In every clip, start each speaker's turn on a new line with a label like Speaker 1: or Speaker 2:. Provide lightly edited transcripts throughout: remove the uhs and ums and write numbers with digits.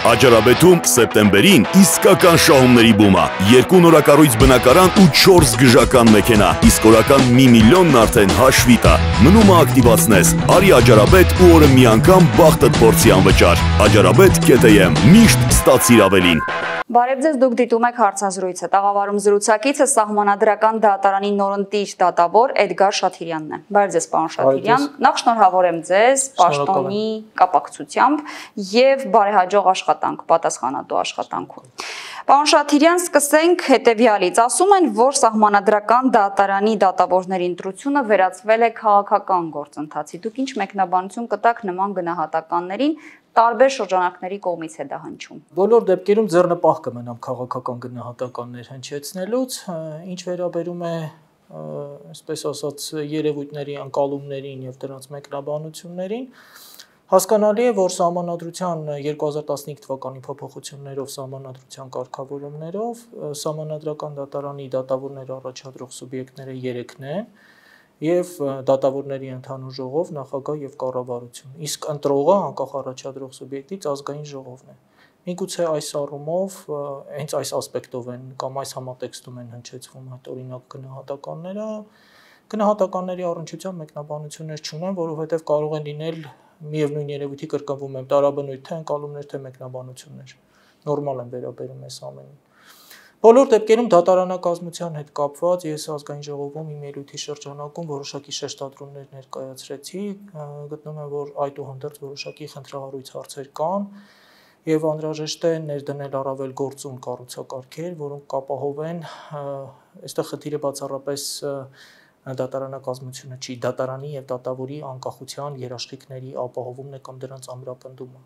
Speaker 1: Աջարաբեթում սեպտեմբերին իսկական շահումների բում է։ 2 նորակառույց բնակարան ու 4 գժական մեքենա, իսկ օրական 1 միլիոնն արդեն հաշվի տա։ Մնում է ակտիվացնես, արի Աջարաբեթ ու օրը մի անգամ բախտդ փորձի անվճար։ Աջարաբեթ.am միշտ ստացիր ավելին։
Speaker 2: Բարև ձեզ, դուք դիտում եք հարցազրույցը։ Տաղավարում զրուցակիցը Սահմանադրական դատարանի նորընտիր դատավոր Էդգար Շաթիրյանն է։ Բարև ձեզ, պարոն Շաթիրյան։ Նախ շնորհավորեմ ձեզ պաշտոնի կապակցությամբ եւ բարեհաջող աշխատանք, պատասխանատու աշխատանքում։ Պարոն Շաթիրյան, սկսենք հետեւյալից։ Ասում են, որ Սահմանադրական դատարանի դատավորների ընտրությունը վերածվել է քաղաքական գործընթացի։ Դուք ինչ մեկնաբանություն կտաք նման գնահատականներին, տարբեր շրջանակների կողմից է դա հնչում։
Speaker 3: Բոլոր դեպքերում ձեռնպահ կմնամ քաղաքական գնահատականներ հնչեցնելուց, ինչ վերաբերում է, այսպես ասած, երևույթների անկալումներին եւ դրանց մեկնաբանություններին, հասկանալի է, որ Սահմանադրության 2015 թվականի փոփոխություններով Սահմանադրության կարգավորումներով Սահմանադրական դատարանի դատավորներ առաջադրող սուբյեկտները 3-ն են եւ դատավորների ընդհանուր ժողով, նախագահ եւ կառավարություն, իսկ ընտրողը անկախ առաջադրող սուբյեկտից ազգային ժողովն է։ Միգուցե այս առումով հենց այս ասպեկտով են կամ այս համատեքստում են հնչեցվում այդ օրինակ գնահատականների առնչությամբ մեկնաբանություններ չունեն, որովհետեւ կարող են լինել միևնույն երևույթի կրկնվում են տարաբնույթ թե ընկալումներ թե մեկնաբանություններ։ Նորմալ են վերաբերում այս ամենին։ Բոլոր դեպքերում դատարանակազմության հետ կապված ես ազգային ժողովում իմ ելույթի շրջանակում որոշակի շեշտադրումներ ներկայացրեցի, գտնում եմ, որ այդուհանդերձ որոշակի խնդրահարույց հարցեր կան եւ անհրաժեշտ է ներդնել առավել գործուն կառուցակարգեր, որոնք կապահովեն, այստեղ խնդիրը բացառապես դատարանակազմությունը չի, դատարանի եւ դատավորի անկախության երաշխիքների ապահովումն է կամ դրանց ամրապնդումը։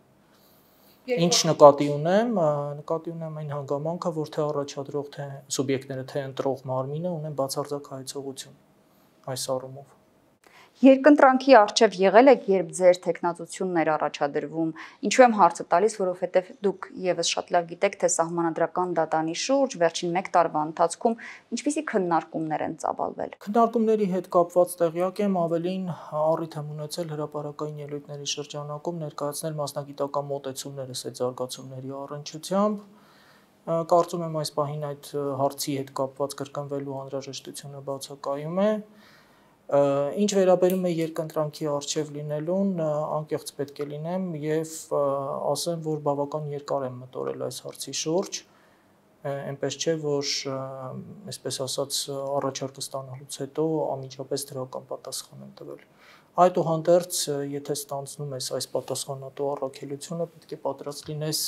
Speaker 3: Ինչ նկատի ունեմ այն հանգամանքը, որ թե առաջադրող թե սուբյեկտները, թե ընտրող մարմինը ունեն բացարձակ հայեցողություն այս առումով։
Speaker 2: Երկընտրանքի առջև եղել եք, երբ ձեր թեկնածությունն էր առաջադրվում, ինչու եմ հարցը տալիս, որովհետև դուք եւս շատ լավ գիտեք, թե Սահմանադրական դատարանի շուրջ վերջին 1 տարվա ընթացքում ինչպիսի քննարկումներ են ծավալվել։
Speaker 3: Քննարկումների հետ կապված տեղյակ եմ, ավելին առիթ եմ ունեցել հրապարակային ելույթների շրջանակում ներկայացնել մասնագիտական մոտեցումներս այդ զարգացումների առնչությամբ։ Կարծում եմ այս պահին այդ հարցի հետ կապված կրկնվելու անհրաժեշտությունը բացակայում է։ Ինչ վերաբերում է երկընտրանքի առջև լինելուն, անկեղծ պետք է լինեմ եւ ասեմ, որ բավական երկար եմ մտորել այս հարցի շուրջ, այնպես չէ, որ այսպես ասած առաջարկը ստանալուց հետո անմիջապես դրական պատասխան եմ տվել։ Այդուհանդերձ, եթե ստանձնում ես այս պատասխանատու առաքելությունը, պետք է պատրաստ լինես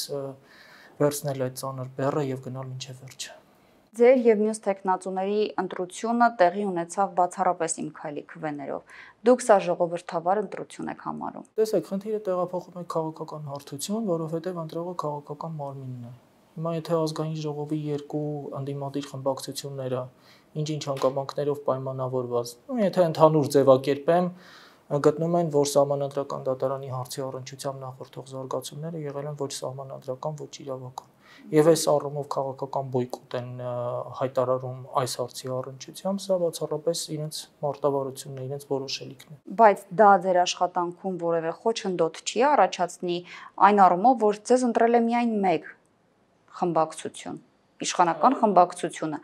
Speaker 3: վերցնել այդ ծանր բեռը եւ գնալ մինչեւ վերջը։
Speaker 2: Ձեր եւ մյուս տեխնացուների ընտրությունը տեղի ունեցավ բացառապես իմ քայլի քվեներով։ Դուք սա ժողովրդավար ընտրություն եք համարում։
Speaker 3: Տեսեք, խնդիրը տեղափոխում է քաղաքական հարթություն, որովհետեւ ընտրողը քաղաքական մարմինն է։ Հիմա եթե ազգային ժողովի 2 անդիմադիր խմբակցությունները ինչ-ինչ հանգամանքներով պայմանավորված, եթե ընդհանուր ձևակերպեմ, գտնում են, որ Սահմանադրական դատարանի հարցի առնչությամբ նախորդող զարգացումները եղել են ոչ սահմանադրական, ոչ իրավական։ Եվ այս առումով քաղաքական բոյկոտ են հայտարարում այս հարցի առնչությամբ, սա բացառապես իրենց մարտավարությունն է, իրենց որոշելիքն է։
Speaker 2: Բայց դա ձեր աշխատանքում որևէ խոչընդոտ չի առաջացնի այն առումով, որ ձեզ ընտրել է միայն 1 խմբակցություն, իշխանական խմբակցությունը։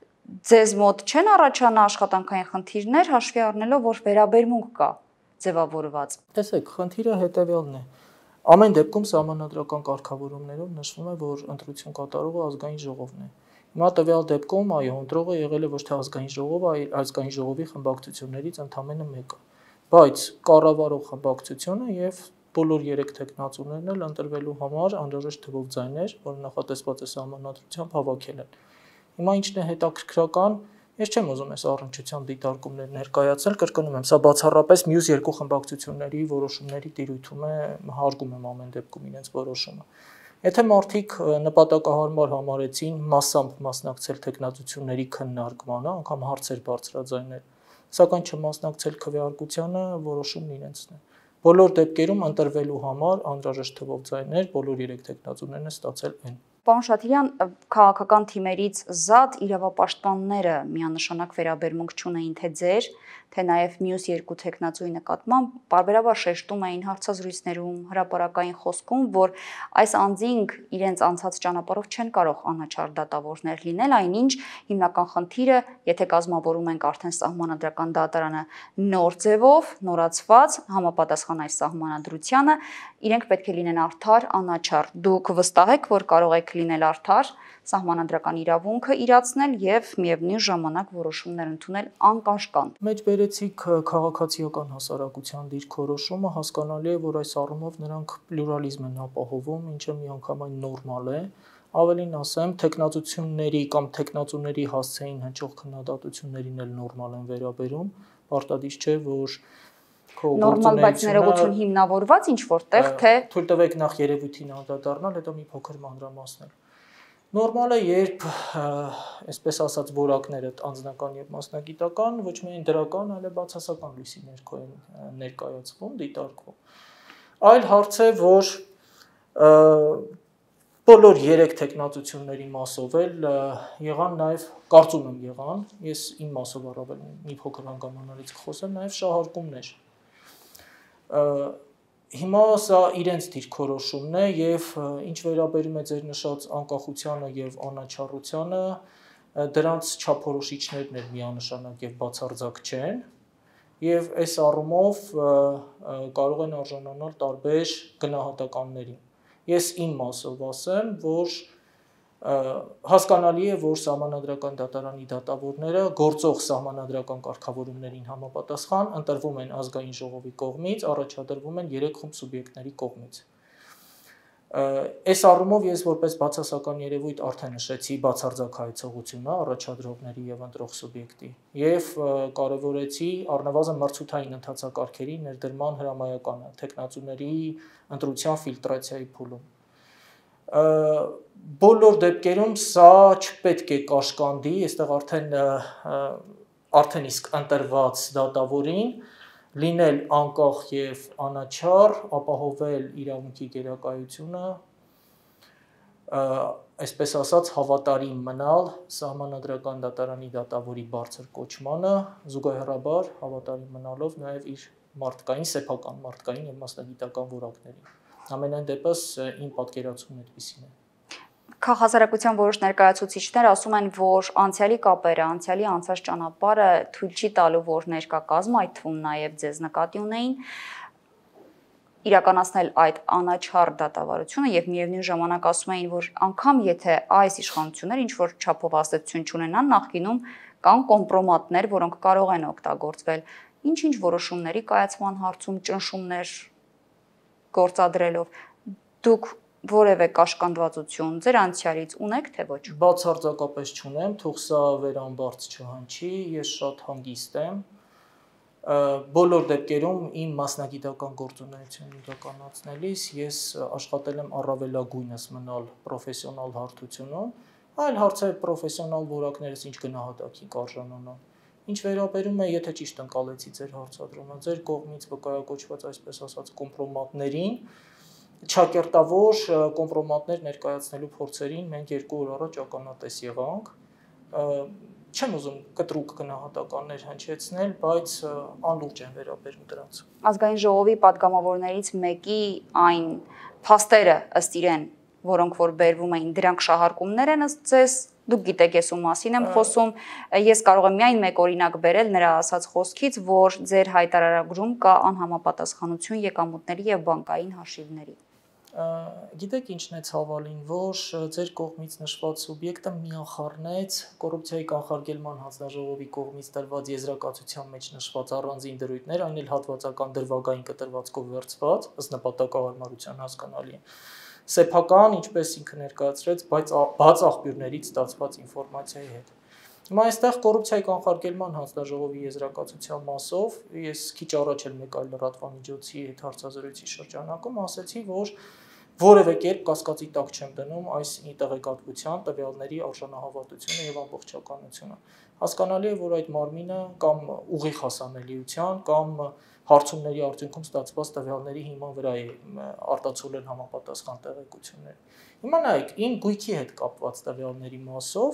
Speaker 2: Ձեզ մոտ չեն առաջանա աշխատանքային խնդիրներ, հաշվի առնելով, որ վերաբերմունք կա ձևավորված։
Speaker 3: Տեսեք, խնդիրը հետևյալն է։ Ամեն դեպքում սահմանադրական կարգավորումներով նշվում է, որ ընտրություն կատարողը ազգային ժողովն է։ Հիմա տվյալ դեպքում, այո, ընտրողը եղել է ոչ թե ազգային ժողովը, այլ ազգային ժողովի խմբակցություններից ընդամենը մեկը։ Բայց կառավարող խմբակցությունը եւ բոլոր 3 տեխնացուներն էլ ընտրվելու համար անհրաժեշտ թվով ձայներ, որը նախատեսված է սահմանադրությամբ, հավաքել են։ Հիմա ինչն է հետաքրքրական, ես չեմ ուզում այս առնչությամբ դիտարկումներ ներկայացնել, կրկնում եմ, սա բացառապես մյուս 2 խմբակցությունների որոշումների տիրույթում է, հարգում եմ ամեն դեպքում իրենց որոշումը։ Եթե մարդիկ նպատակահարմար համարեցին մասամբ մասնակցել տեխնացությունների քննարկմանը, անգամ հարցեր բարձրաձայնել, սակայն չմասնակցել քվեարկությանը, որոշումն իրենցն է։ Բոլոր դեպքերում ընտրվելու համար անհրաժեշտ թվով ձայներ բոլոր 3 տեխնացուներն ստացել են։
Speaker 2: Պարոն Շաթիրյան, քաղաքական թիմերից զատ իրավապաշտպանները միանշանակ վերաբերմունք չունեին թե ձեր, թե նաև մյուս երկու տեխնացուի նկատմամբ բարբերաբար շեշտում էին հարցազրույցներում, հրապարակային խոսքում, որ այս անձինք իրենց անցած ճանապարհով չեն կարող անաչառ դատավորներ լինել, այնինչ հիմնական խնդիրը, եթե կազմավորում ենք արդեն սահմանադրական դատարանը նոր ձևով, նորացված, համապատասխան այս սահմանադրությանը, իրենք պետք է լինեն արդար, անաչառ։ Դուք վստահ եք, որ կարող եք լինել արդար, սահմանադրական իրավունքը իրացնել եւ միևնույն ժամանակ որոշումներ ընդունել անկաշկանդ։
Speaker 3: Մեջբերեցիք քաղաքացիական հասարակության դիրքորոշումը, հասկանալի է, որ այս առումով նրանք պլյուրալիզմ են ապահովում, ինչը միանգամայն նորմալ է։ Ավելին ասեմ, տեխնացությունների կամ տեխնացուների հասցեին հնչող քննադատություններին էլ նորմալ են վերաբերում, պարտադիր չէ, որ
Speaker 2: նորմալ, բայց ներողություն հիմնավորված ինչ որտեղ, թե
Speaker 3: թույլ տվեք նախ երևույթին անդրադառնալ, հետո մի փոքր մանրամասնել։ Նորմալ է, երբ, այսպես ասած, որակները անձնական եւ մասնագիտական, ոչ միայն դրական, այլև բացասական լույսի ներքո են ներկայացվում, դիտարկվում։ Այլ հարց է, որ բոլոր 3 տեխնացությունների մասով էլ եղան նաեւ, կարծում եմ եղան, ես իմ մասով առավել մի փոքր հանգամանալից խոսեմ, նաեւ շահարկումներ։ Հիմա սա իրենց դիրքորոշումն է եւ ինչ վերաբերում է ձեր նշած անկախությանը եւ անաչառությանը, դրանց չափորոշիչներն էլ միանշանակ եւ բացարձակ չեն եւ այս առումով կարող են արժանանալ տարբեր գնահատականների։ Ես իմ մասով ասեմ, որ հասկանալի է, որ սահմանադրական դատարանի դատավորները գործող սահմանադրական կարգավորումներին համապատասխան ընտրվում են ազգային ժողովի կողմից, առաջադրվում են 3 խումբ սուբյեկտների կողմից։ Այս առումով ես որպես բացասական երևույթ արդեն նշեցի բացարձակ հայեցողությունը առաջադրողների եւ ընտրող սուբյեկտի եւ կարեւորեցի առնվազն մրցութային ընթացակարգերի ներդրման հրամայականը, տեխնացուների ընտրության ֆիլտրացիայի փուլում։ Բոլոր դեպքերում սա չպետք է կաշկանդի, այստեղ արդեն իսկ ընտրված դատավորին լինել անկախ եւ անաչառ, ապահովել իրավունքի գերակայությունը, այսպես ասած, հավատարիմ մնալ սահմանադրական դատարանի դատավորի բարձր կոչմանը, զուգահեռաբար հավատարիմ մնալով նաեւ իր մարդկային, սեփական մարդկային եւ մասնագիտական որակներին։ Ամենայն դեպս իմ պատկերացումն այդպիսին է։
Speaker 2: Քաղաքասարակության որոշ ներկայացուցիչներ ասում են, որ անցյալի կապերը, անցյալի անցած ճանապարհը թույլ չի տալու, որ ներկա կազմը, այդ թվում նաև ձեզ նկատի ունեին, իրականացնել այդ անաչառ դատավարությունը եւ միևնույն ժամանակ ասում էին, որ անգամ եթե այս իշխանությունները ինչ որ չափով ազդեցություն չունենան, նախկինում կան կոմպրոմատներ, որոնք կարող են օգտագործվել ինչ-ինչ որոշումների կայացման հարցում ճնշումներ գործադրելով։ Դուք որևէ կաշկանդվածություն ձեր անցյալից ունեք, թե ոչ։
Speaker 3: Բացարձակապես չունեմ, թող սա վերամբարձ չհանչի, ես շատ հանգիստ եմ։ Բոլոր դեպքերում իմ մասնագիտական գործունեությունն իրականացնելիս ես աշխատել եմ առավելագույնս մնալ պրոֆեսիոնալ հարթությունում, այլ հարց է պրոֆեսիոնալ որակներս ինչ գնահատակի կարժանանան։ Ինչ վերաբերում է, եթե ճիշտ ընկալեցի ձեր հարցադրումը, ձեր կողմից վկայակոչված այսպես ասած կոմպրոմատներին, չակերտավոր կոմպրոմատներ ներկայացնելու փորձերին մենք 2 օր առաջ ականատես եղանք։ Չեմ ուզում կտրուկ գնահատականներ հնչեցնել, բայց անլուրջ են վերաբերում դրանց։
Speaker 2: Ազգային ժողովի падգամավորներից մեկի այն փաստերը ըստ իրեն, որոնք որ բերվում էին, դրանք շահարկումներ են ըստ ձեզ։ Դուք գիտեք, ես ում մասին եմ խոսում, ես կարող եմ միայն մեկ օրինակ բերել նրա ասած խոսքից, որ ձեր հայտարարագրում կա անհամապատասխանություն եկամուտների եւ բանկային հաշիվների։
Speaker 3: Գիտեք ինչն է ցավալին, որ ձեր կողմից նշված սուբյեկտը միախառնեց կոռուպցիայի կանխարգելման հանձնաժողովի կողմից տրված եզրակացության մեջ նշված առանձին դրույթներ, այն էլ հատվածական դրվագային կտրվածքով վերցված, ըստ նպատակահարմարության հասկանալի է։ Սեփական, ինչպես ինքը ներկայացրեց, բայց բաց աղբյուրներից ստացված ինֆորմացիայի հետ։ Հիմա այստեղ կոռուպցիայի կանխարգելման հանձնաժողովի եզրակացության մասով ես քիչ առաջ էլ մեկ այլ լրատվամիջոցի հետ հարցազրույցի շրջանակում ասացի, որ որևէ կերպ կասկածի տակ չեմ դնում այս տեղեկատվության տվյալների արժանահավատությունը եւ ամբողջականությունը։ Հասկանալի է, որ այդ մարմինը կամ ուղիղ հասանելիության կամ հարցումների արդյունքում ստացված տվյալների հիման վրա է արտացոլել համապատասխան տեղեկությունները։ Հիմա նայեք, իմ գույքի հետ կապված տվյալների մասով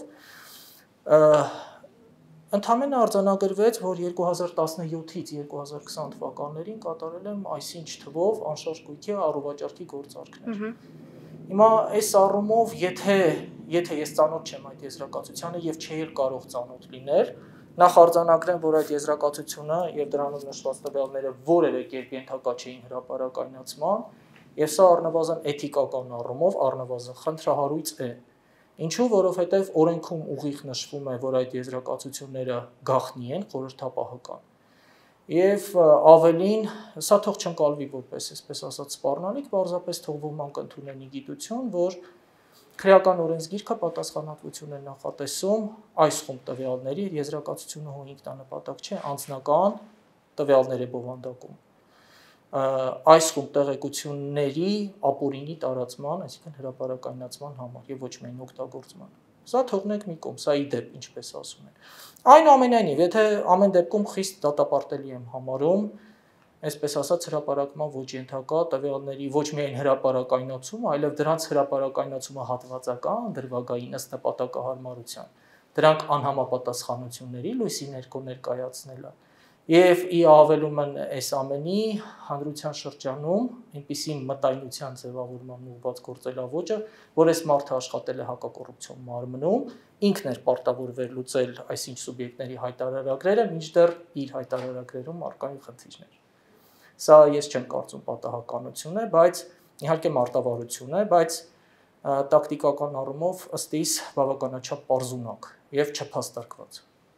Speaker 3: ընդհանրապես արձանագրվեց, որ 2017-ից 2020 թվականներին կատարել եմ այսինչ թվով անշարժ գույքի առուվաճառքի գործարքներ։ Հիմա այս առումով, եթե ես ծանոթ չեմ այդ եզրակացությանը եւ չէի կարող ծանոթ լինել, նախ արձանագրեմ, որ այդ եզրակացությունը եւ դրանում նշված տվյալները որևէ կերպ ենթակա չէին հրապարակայնացման, եւ սա առնվազն էթիկական առումով առնվազն խնդրահարույց է։ Ինչու, որովհետեւ օրենքում ուղիղ նշվում է, որ այդ եզրակացությունները գաղտնի են, խորհրդապահական։ Եվ ավելին, սա թող չընկալվի որպես, այսպես ասած, սպառնալիք, պարզապես թող ոմանք ընդունեն գիտություն, որ քրեական օրենսգիրքը պատասխանատվություն է նախատեսում այս խումբ տվյալների, եզրակացությունը հո ինքնանպատակ չէ, անձնական տվյալներ է բովանդակում։ Այս խումբ տեղեկությունների ապօրինի տարածման, այսինքն հրապարակայնացման համար եւ ոչ միայն օգտագործման։ Սա թողնենք մի կողմ, սա ի դեպ, ինչպես ասում են։ Այնուամենայնիվ, եթե ամեն դեպքում խիստ դատապարտելի եմ համարում, այսպես ասած հրապարակման ոչ ենթակա տվյալների ոչ միայն հրապարակայնացումը, այլև դրանց հրապարակայնացումը հատվածական, դրվագային ըստ նպատակահարմարության, դրանք անհամապատասխանությունների լույսի ներքո ներկայացնելը։ Եվ ի ավելում են այս ամենի հանրության շրջանում այնպիսի մտայնության ձևավորման ուղղված գործելավոճը, որ այս մարդը աշխատել է հակակոռուպցիոն մարմնում, ինքն էր պարտավոր վերլուծել այսինչ սուբյեկտների հայտարարագրերը, մինչդեռ իր հայտարարագրերում առկային խնդիրներ։ Սա ես չեմ կարծում պատահականություն է, բայց իհարկե մարտավարություն է, բայց տակտիկական առումով ըստ իս բավականաչափ պարզունակ եւ չփաստարկված։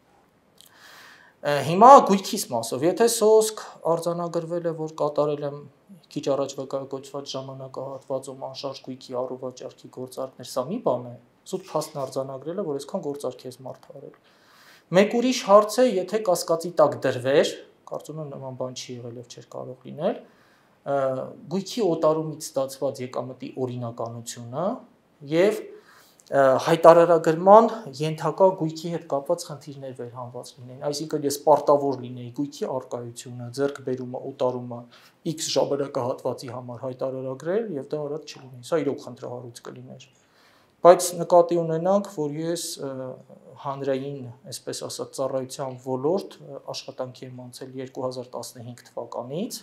Speaker 3: Հիմա գույքիս մասով, եթե սոսկ արձանագրվել է, որ կատարել եմ քիչ առաջ վկայակոչված ժամանակահատվածում անշարժ գույքի առուվաճառքի գործարքներ, սա մի բան է, սուտ փաստն արձանագրել է, որ այսքան գործարք ես մարդ արել։ Մեկ ուրիշ հարց է, եթե կասկածի տակ դրվեր, կարծում եմ նման բան չի եղել եւ չէր կարող լինել, գույքի օտարումից ստացված եկամտի օրինականությունը եւ հայտարարագրման ենթակա գույքի հետ կապված խնդիրներ վերհանված լինեն, այսինքն ես պարտավոր լինեի գույքի արկայությունը, ձեռքբերումը, օտարումը X ժամանակահատվածի համար հայտարարագրել եւ դա արած չլինի, սա իրոք խնդրահարույց կլիներ։ Բայց նկատի ունենանք, որ ես հանրային, այսպես ասած, ծառայության ոլորտ աշխատանքի եմ անցել 2015 թվականից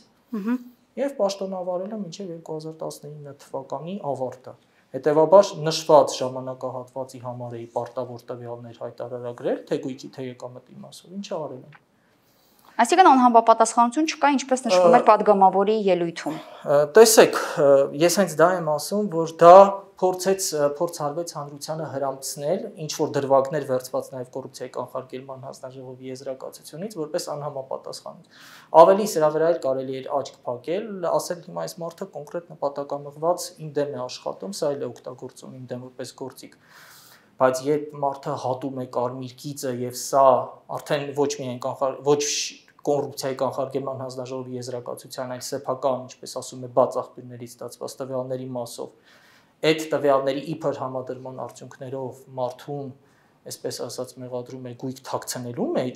Speaker 3: եւ պաշտոնավարել եմ մինչեւ 2019 թվականի ավարտը։ Հետևաբար նշված ժամանակահատվածի համար էի պարտավոր տվյալներ հայտարարագրել, թե գույքի, թե եկամտի մասով, ինչը արել եմ։
Speaker 2: Այսինքն անհամապատասխանություն չկա, ինչպես նշվում էր падգամավորի ելույթում։
Speaker 3: Տեսեք, ես հենց դա եմ ասում, որ դա փորձ արվեց հանրությանը հրամցնել, ինչ որ դրվագներ վերցված նաև կոռուպցիայի կանխարգելման հանձնաժողովի եզրակացությունից, որպես անհամապատասխան։ Ավելի սրա վրա էլ կարելի էր աչք փակել, ասել հիմա այս մարդը կոնկրետ նպատակամղված իմ դեմ է աշխատում, սա էլ է օգտագործում իմ դեմ որպես գործիք։ Բայց երբ մարդը հատում է կարմիր գիծը եւ սա արդեն ոչ միայն ոչ կոռուպցիայի կանխարգելման հանձնաժողովի եզրակացության, այլ սեփական, ինչպես ասում է, բաց աղբյուրներից ստացված տվյալների մասով, այդ տվյալների իբր համադրման արդյունքներով մարդուն, այսպես ասած, մեղադրում է գույք թաքցնելու մեջ,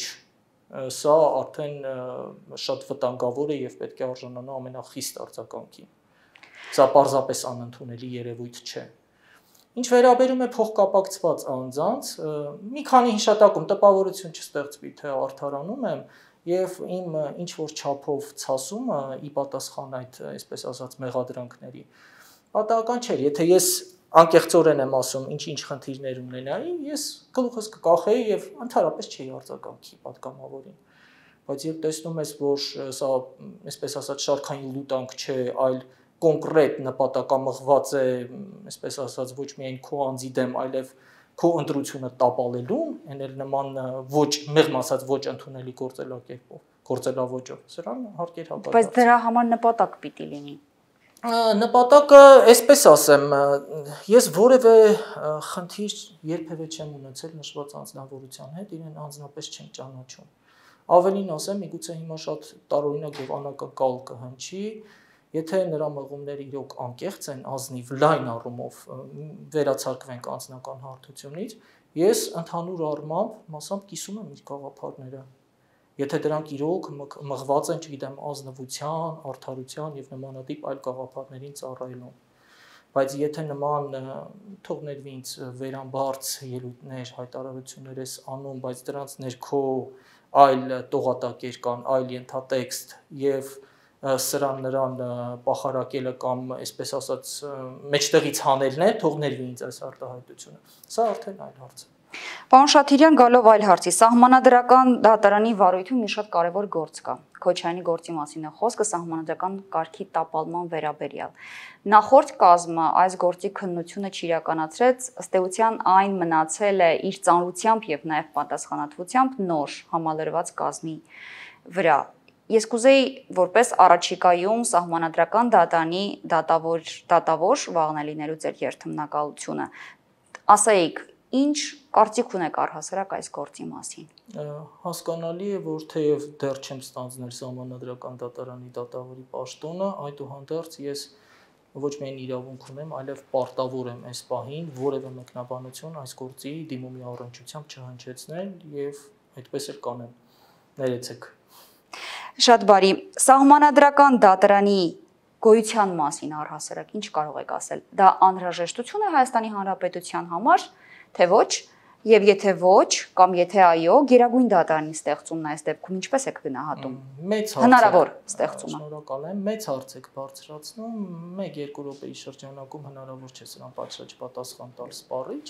Speaker 3: սա արդեն շատ վտանգավոր է եւ պետք է արժանանա ամենախիստ արձագանքի։ Սա պարզապես անընդունելի երևույթ չէ։ Ինչ վերաբերում է փոխկապակցված անձանց, մի քանի հիշատակում տպավորություն չստեղծվի, թե արդարանում եմ եւ իմ ինչ որ չափով ցասումը ի պատասխան այդ, այսպես ասած, մեղադրանքների պատահական չէր, եթե ես անկեղծորեն եմ ասում, ինչ խնդիրներ ունենայի, ես գլուխս կկախեի եւ ընդհանրապես չէի արձագանքի պատգամավորին։ Բայց երբ տեսնում ես, որ սա, այսպես ասած, շարքային լուտանք չէ, այլ կոնկրետ նպատակամղված է, այսպես ասած, ոչ միայն քո անձի դեմ, այլև քո ընտրությունը տապալելու, այն էլ նման ոչ մեղմ ասած ոչ ընդունելի գործելավոճով, սրան հարկեր հակառակ։
Speaker 2: Բայց դրա համար նպատակ պիտի լինի։
Speaker 3: Նպատակը, այսպես ասեմ, ես որևէ խնդիր երբևէ չեմ ունեցել նշված անձնավորության հետ, իրեն անձնապես չեմ ճանաչում։ Ավելին ասեմ, միգուցե հիմա շատ տարօրինակ եւ անակնկալ կհնչի, եթե նրա մղումները իրոք անկեղծ են, ազնիվ, լայն առումով վերացարկվենք անձնական հարթությունից, ես ընդհանուր առմամբ մասամբ կիսում եմ իր գաղափարները։ Եթե դրանք իրոք մղված են, չգիտեմ, ազնվության, արդարության եւ նմանատիպ այլ գաղափարներին ծառայելուն։ Բայց եթե նման թող ներվի ինձ վերամբարձ ելույթներ, հայտարարություններ ես անում, բայց դրանց ներքո այլ տողատակեր կան, այլ ենթատեքստ եւ սրան նրան պախարակելը կամ այսպես ասած մեջտեղից հանելն է, թող ներվի ինձ այս արտահայտությունը։ Սա արդեն այլ հարց է։
Speaker 2: Պարոն Շաթիրյան, գալով այլ հարցի, Սահմանադրական դատարանի վարույթում մի շատ կարևոր գործ կա։ Քոչարյանի գործի մասին է խոսքը Սահմանադրական կարգի տապալման վերաբերյալ։ Նախորդ կազմը այս գործի քննությունը չիրականացրեց, ըստ էության այն մնացել է իր ծանրությամբ եւ նաեւ պատասխանատվությամբ նոր համալրված կազմի վրա։ Ես կուզեի որպես առաջիկայում Սահմանադրական դատարանի դատավոր վաղն լինելու ձեր երթմնակալությունը ասեիք, ինչ կարծիք ունեք առհասարակ այս գործի մասին։
Speaker 3: Հասկանալի է, որ թեև դեռ չեմ ստանձնել Սահմանադրական դատարանի դատավորի պաշտոնը, այդուհանդերձ ես ոչ միայն իրավունք ունեմ, այլև պարտավոր եմ այս պահին որևէ մեկնաբանություն այս գործի դիմումի առնչությամբ չհնչեցնել եւ այդպես էլ կանեմ։ Ներեցեք։
Speaker 2: Շատ բարի։ Սահմանադրական դատարանի գոյության մասին առհասարակ ինչ կարող եք ասել։ Դա անհրաժեշտություն է Հայաստանի Հանրապետության համար, թե ոչ, եւ եթե ոչ, կամ եթե այո, Գերագույն դատարանի ստեղծումն այս դեպքում ինչպես եք գնահատում։
Speaker 3: Մեծ հարց։
Speaker 2: Հնարավոր ստեղծումը։
Speaker 3: Շնորհակալ եմ։ Մեծ հարց եք բարձրացնում, 1-2 րոպեի շրջանակում հնարավոր չէ սրան պատշաճ պատասխան տալ սպառիչ։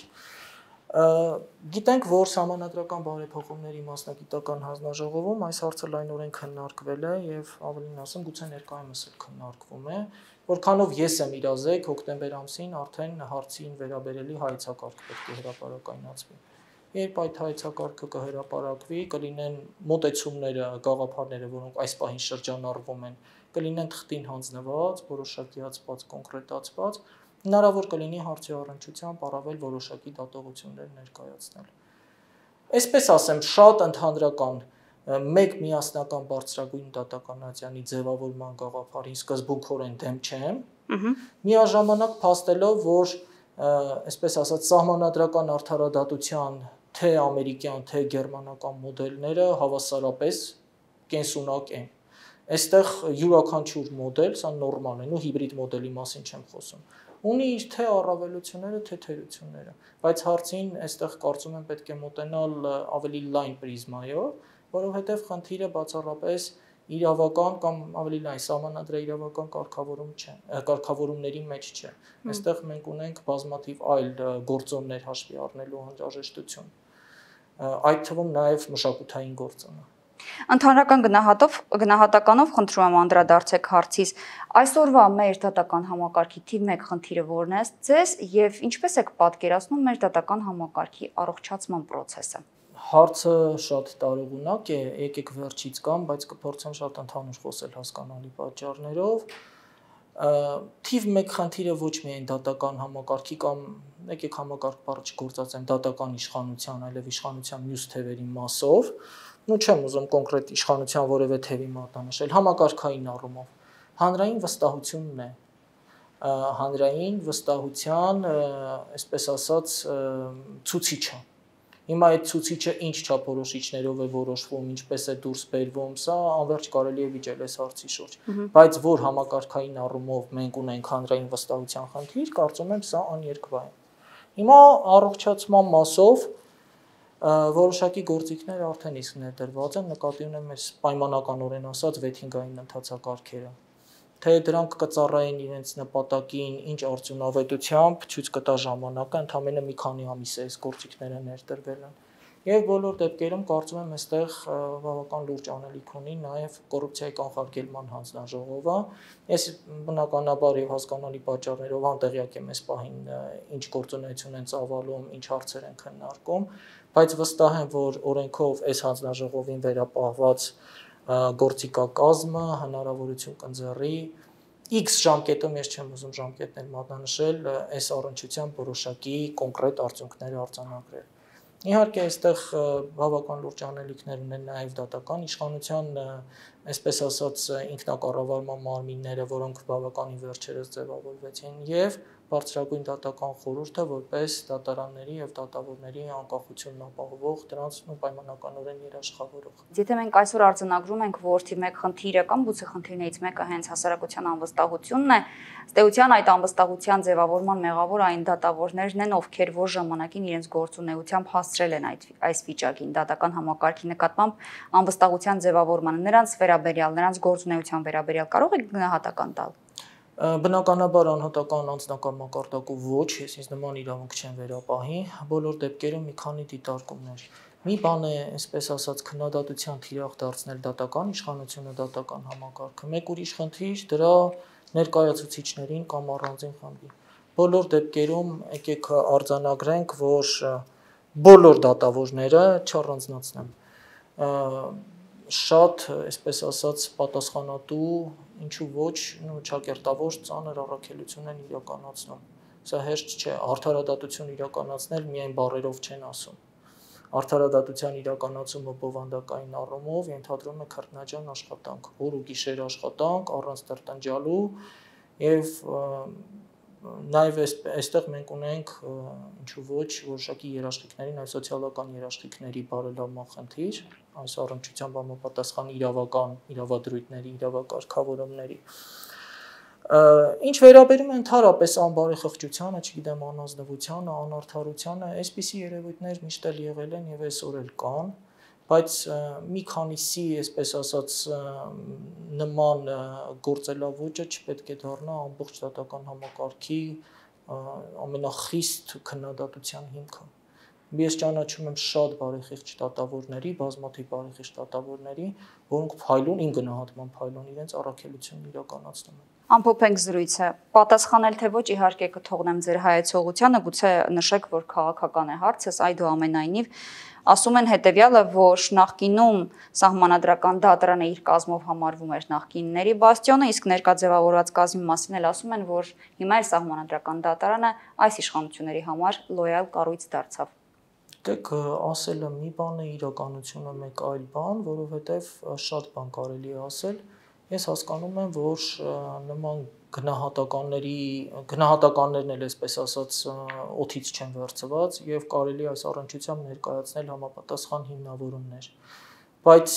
Speaker 3: Գիտենք, որ Սահմանադրական բարեփոխումների մասնագիտական հանձնաժողովում այս հարցը լայնորեն քննարկվել է եւ ավելին ասեմ, գուցե ներկայումս էլ քննարկվում է, որքանով ես եմ իրազեկ հոկտեմբեր ամսին արդեն հարցին վերաբերելի հայեցակարգ պետք է հրապարակայնացվի։ Երբ այդ հայեցակարգը կհրապարակվի, կլինեն մոտեցումները, գաղափարները, որոնք այս պահին շրջանառվում են, կլինեն թղթին հանձնված, որոշակիացված, կոնկրետացված, հնարավոր կլինի հարցի առնչությամբ առավել որոշակի դատողություններ ներկայացնել։ Այսպես ասեմ, շատ ընդհանրական մեկ միասնական բարձրագույն դատականատյանի ձևավորման գաղափարին սկզբունքորեն դեմ չեմ, միաժամանակ փաստելով, որ այսպես ասած սահմանադրական արդարադատության թե ամերիկյան, թե գերմանական մոդելները հավասարապես կենսունակ են։ Այստեղ յուրաքանչյուր մոդել, սա նորմալ է, ու հիբրիդ մոդելի մասին չեմ խոսում, ունի իր թե առավելությունները, թե թերությունները, բայց հարցին այստեղ կարծում եմ պետք է մոտենալ ավելի լայն պրիզմայով, որովհետև խնդիրը բացառապես իրավական կամ ավելի լայն սահմանադրաիրավական կարգավորումների մեջ չէ։ Այստեղ մենք ունենք բազմաթիվ այլ գործոններ հաշվի առնելու անհրաժեշտություն, այդ թվում նաև մշակութային գործոնը։
Speaker 2: Ընդհանրական գնահատականով խնդրում եմ անդրադարձեք հարցիս, այսօրվա մեր դատական համակարգի թիվ 1 խնդիրը որն է ձեզ եւ ինչպես եք պատկերացնում մեր դատական համակարգի առողջացման process-ը։
Speaker 3: Հարցը շատ տարողունակ է, եկեք վերջից կամ, բայց կփորձեմ շատ ընդհանուր խոսել հասկանալի պատճառներով։ Թիվ 1 խնդիրը ոչ միայն դատական համակարգի կամ եկեք համակարգ բառը չգործածեմ դատական իշխանության, այլև իշխանության մյուս թևերի մասով, ու չեմ ուզում կոնկրետ իշխանության որևէ թևի մատնանշել, համակարգային առումով հանրային վստահությունն է, հանրային վստահության, այսպես ասած, ցուցիչը։ Հիմա այդ ցուցիչը ինչ չափորոշիչներով է որոշվում, ինչպես է դուրս բերվում, սա անverջ կարելի է վիճել այս հարցի շուրջ, բայց որ համակարգային առումով մենք ունենք հանրային վստահության խնդիր, կարծում եմ սա աներկվա է։ Հիմա առողջացման մասով որոշակի գործիքներ արդեն իսկ ներդրված են, նկատի ունեմ այս պայմանականորեն ասած վեթինգային ընթացակարգերը, թե դրանք կծառայեն իրենց նպատակին, ինչ արդյունավետությամբ ցույց կտա ժամանակը, ընդամենը մի քանի ամիս է այս գործիքները ներդրվել են։ Եվ բոլոր դեպքերում կարծում եմ այստեղ բավական լուրջ անելիք ունի նաև կոռուպցիայի կանխարգելման հանձնաժողովը։ Ես բնականաբար եւ հասկանալի պատճառներով անտեղյակ եմ այս պահին ինչ գործունեություն են ծավալում, ինչ հարցեր են քննարկում, բայց վստահ եմ, որ օրենքով այս հանձնաժողովին վերապահված գործիքակազմը հնարավորություն կընձեռի X ժամկետում, ես չեմ ուզում ժամկետներ մատնանշել, այս առնչությամբ որոշակի կոնկրետ արդյունքներ արձանագրել։ Իհարկե, այստեղ բավական լուրջ անելիքներ ունեն նաև դատական իշխանության, այսպես ասած, ինքնակառավարման մարմինները, որոնք բավականին վերջերս ձևավորվեցին, եւ բարձրագույն դատական խորհուրդը որպես դատարանների եւ դատավորների անկախությունն ապահովող դրանց պայմանականորեն երաշխավորող։
Speaker 2: Եթե մենք այսօր արձանագրում ենք, որ թիվ 1 խնդիրը կամ գուցե խնդիրներից մեկը հենց հասարակության անվստահությունն է, ըստեյության այդ անվստահության ձևավորման մեղավոր այն դատավորներն են, ովքեր որ ժամանակին իրենց գործունեությամբ հասցրել են այս վիճակին, դատական համակարգի նկատմամբ անվստահության ձևավորմանը, նրանց վերաբերյալ, նրանց գործունեության վերաբերյալ կարող եք գնահատական տալ։
Speaker 3: Բնականաբար անհատական անձնական մակարդակով ոչ, ես ինձ նման իրավունք չեմ վերապահի, բոլոր դեպքերում մի քանի դիտարկումներ։ Մի բան է, այսպես ասած, քննադատության թիրախ դարձնել դատական իշխանությունը, դատական համակարգը, մեկ ուրիշ խնդիր դրա ներկայացուցիչներին կամ առանձին խմբի։ Բոլոր դեպքերում եկեք արձանագրենք, որ բոլոր դատավորները չառանձնացնեմ։ Շատ, այսպես ասած, պատասխանատու, ինչու ոչ, ճակերտավոր ծանր առաքելություն են իրականացնում։ Սա հեշտ չէ, արդարադատություն իրականացնել միայն բառերով չեն ասում։ Արդարադատության իրականացումը բովանդակային առումով ենթադրում է քրտնաջան աշխատանք, օր ու գիշեր աշխատանք, առանց տրտնջալու եւ նաև այստեղ մենք ունենք ինչու ոչ որոշակի երաշխիքներին, այլ սոցիալական երաշխիքների բարելավման խնդիր, այս առնչությամբ համապատասխան իրավական իրավադրույթների, իրավակարգավորումների։ Ինչ վերաբերում է ընդհանրապես անբարեխղճությանը, չգիտեմ, անազնվությանը, անարդարությանը, այսպիսի երևույթներ միշտ էլ եղել են եւ այսօր էլ կան, բայց մի քանիսի, այսպես ասած, նման գործելավոճը չպետք է դառնա ամբողջ դատական համակարգի ամենախիստ քննադատության հիմքը։ Ես ճանաչում եմ շատ բարեխիղճ դատավորների, բազմաթիվ բարեխիղճ դատավորների, որոնք փայլուն, իմ գնահատման փայլուն իրենց առաքելությունն իրականացնում են։
Speaker 2: Ամփոփենք զրույցը, պատասխանել թե ոչ իհարկե կթողնեմ ձեր հայեցողությանը, գուցե նշեք, որ քաղաքական է հարցս, այդուամենայնիվ ասում են հետևյալը, որ նախկինում սահմանադրական դատարանը իր կազմով համարվում էր նախկինների բաստիոնը, իսկ ներկա ձևավորված կազմի մասին էլ ասում են, որ հիմա էլ սահմանադրական դատարանը այս իշխանությունների համար լոյալ կառույց դարձավ։
Speaker 3: Դեք ասելը մի բան է, իրականությունը մեկ այլ բան, որովհետև շատ բան կարելի է ասել։ Ես հասկանում եմ, որ նման գնահատականներն էլ այսպես ասած օդից չեն վերցված եւ կարելի է այս առնչությամբ ներկայացնել համապատասխան հիմնավորումներ, բայց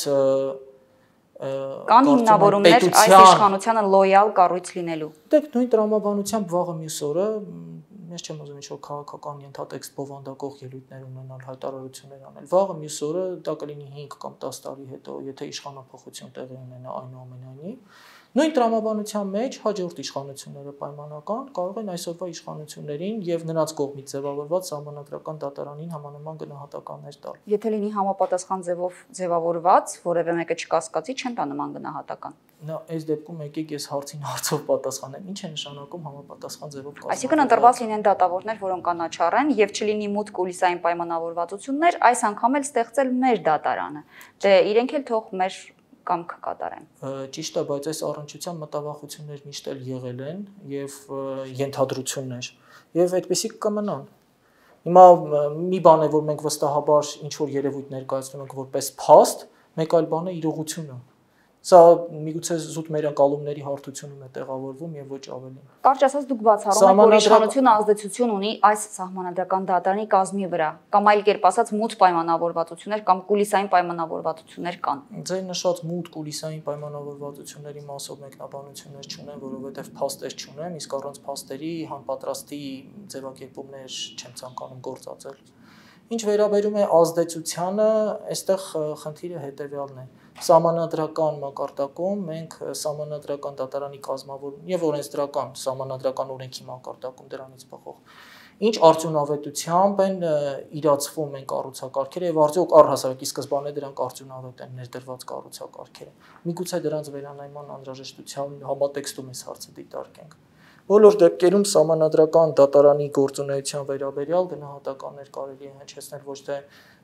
Speaker 2: կան հիմնավորումներ այս իշխանությանը լոյալ կառույց լինելու։
Speaker 3: Դեք նույն տրամաբանությամբ վաղը մյուս օրը ես չեմ ուզում ինչ-որ քաղաքական ենթատեքստ բովանդակող ելույթներ ունենալ, հայտարարություններ անել։ Վաղը մյուս օրը դա կլինի 5 կամ 10 տարի հետո, եթե իշխանափոխություն տեղի ունենա այնուամենայնիվ, նույն տրամաբանության մեջ հաջորդ իշխանությունները պայմանական կարող են այսօրվա իշխանություններին եւ նրանց կողմից ձևավորված սահմանադրական դատարանին համանման գնահատականներ տալ։
Speaker 2: Եթե լինի համապատասխան ձևով ձևավորված, որևէ մեկը չկասկածի, չեն տա նման գնահատական։
Speaker 3: Նա այս դեպքում եկեք ես հարցին հարցով պատասխանեմ։ Ինչ է նշանակում համապատասխան ձևով կազմակերպել։
Speaker 2: Այսինքն ընտրված լինեն դատավորներ, որոնք անաչառ են եւ չլինի մուտք ուլիսային պայմանավորվածություններ, այս անգամ էլ ստեղծել մեր դատարանը։ Դե իրենք էլ թող մեր կամքը կատարեն։
Speaker 3: Ճիշտ է, բայց այս առնչությամբ մտավախություններ միշտ էլ եղել են եւ ենթադրություններ եւ այդպեսի կմնան։ Հիմա մի բան է, որ մենք վստահաբար ինչ որ երևույթ ներկայացնում ենք որպես փաստ, մեկ այլ բան է իրողությունը։ Սա միգուցե զուտ մեր անկալումների հարթությունում է տեղավորվում եւ ոչ ավելին։
Speaker 2: Կարճ ասած դուք բացառում եք, որ իշխանությունը ազդեցություն ունի այս սահմանադրական դատարանի կազմի վրա, կամ այլ կերպ ասած մութ պայմանավորվածություններ կամ կուլիսային պայմանավորվածություններ կան։
Speaker 3: Ձեր նշած մութ կուլիսային պայմանավորվածությունների մասով մեկնաբանություններ չունեմ, որովհետեւ փաստեր չունեմ, իսկ առանց փաստերի համապատրաստի ձևակերպումներ չեմ ցանկանում գործածել։ Ինչ վերաբերում է ազդեցությանը, այստեղ խնդիրը հետևյալն է։ Սահմանադրական մակարդակում մենք սահմանադրական դատարանի կազմավորում եւ օրենսդրական սահմանադրական օրենքի մակարդակում դրանից բխող ինչ արդյունավետությամբ են իրացվում են կառուցակարգերը եւ արդյոք առհասարակի սկզբանե դրանք արդյունավետ են ներդրված կառուցակարգերը։ Միգուցե դրանց վերանայման անհրաժեշտության համատեքստում այս հարցը դիտարկենք։ Բոլոր դեպքերում սահմանադրական դատարանի գործունեության վերաբերյալ գնահատականներ կարելի է հնչեցնել ոչ թե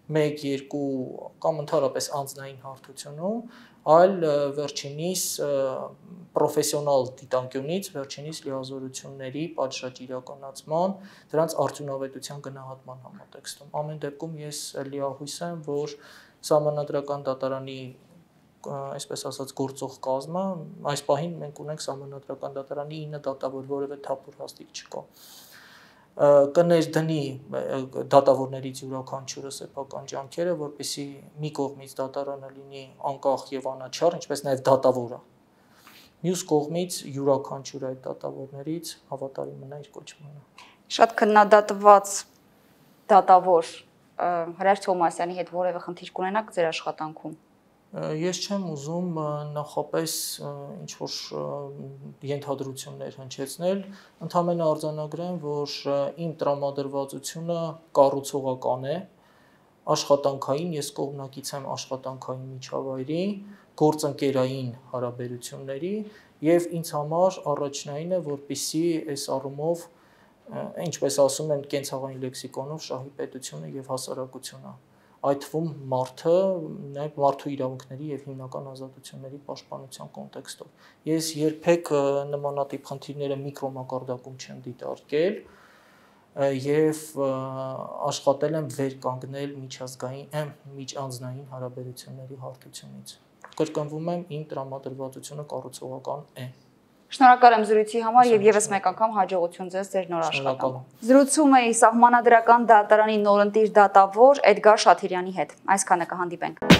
Speaker 3: 1-2 կամ ընդհանրապես անձնային հարթությունում, այլ վերջինիս պրոֆեսիոնալ դիտանկյունից, վերջինիս լիազորությունների պատշաճ իրականացման, դրանց արդյունավետության գնահատման համատեքստում։ Ամեն դեպքում ես լիահույս եմ, որ սահմանադրական դատարանի այսպես ասած գործող կազմը, այս պահին մենք ունենք Սահմանադրական դատարանի 9 դատավոր, որևէ թափուր հաստիկ չկա։ Կներդնի դատավորներից յուրաքանչյուրը սեփական ջանքերը, որպեսզի մի կողմից դատարանը լինի անկախ եւ անաչառ, ինչպես նաեւ դատավորը։ Մյուս կողմից յուրաքանչյուր այդ դատավորներից հավատարիմ մնա իր կոչմանը։
Speaker 2: Շատ քննադատված դատավոր Հրաշ Թոմասյանի հետ որևէ խնդիր կունենաք ձեր աշխատանքում։
Speaker 3: Ես չեմ ուզում նախապես ինչ-որ ենթադրություններ հնչեցնել, ընդհանրապես արձանագրեմ, որ իմ տրամադրվածությունը կառուցողական է, աշխատանքային, ես կողմնակից եմ աշխատանքային միջավայրի, գործընկերային հարաբերությունների եւ ինձ համար առաջնային է, որպեսզի այս առումով, ինչպես ասում են կենցաղային լեքսիկոնով, շահի պետությունը եւ հասարակությունը այդ թվում մարդը նաև մարդու իրավունքների եւ հիմնական ազատությունների պաշտպանության կոնտեքստով։ Ես երբեք նմանատիպ խնդիրները միկրոմակարդակում չեմ դիտարկել եւ աշխատել եմ վերկանգնել միջանձնային հարաբերությունների հարթությունից։ Կրկնվում եմ, իմ տրամադրվածությունը կառուցողական է։
Speaker 2: Շնորհակալ եմ զրույցի համար եւ եւս մեկ անգամ հաջողություն ձեզ ձեր նոր աշխատանքում։ Զրուցում էի Սահմանադրական դատարանի նորընտիր դատավոր Էդգար Շաթիրյանի հետ։ Այսքանը կհանդիպենք։